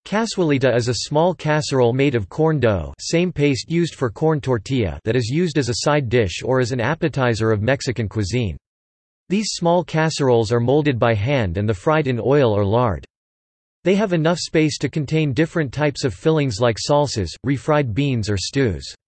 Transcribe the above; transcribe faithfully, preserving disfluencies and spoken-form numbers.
Cazuelita is a small casserole made of corn dough, same paste used for corn tortilla, that is used as a side dish or as an appetizer of Mexican cuisine. These small casseroles are molded by hand and the fried in oil or lard. They have enough space to contain different types of fillings like salsas, refried beans or stews.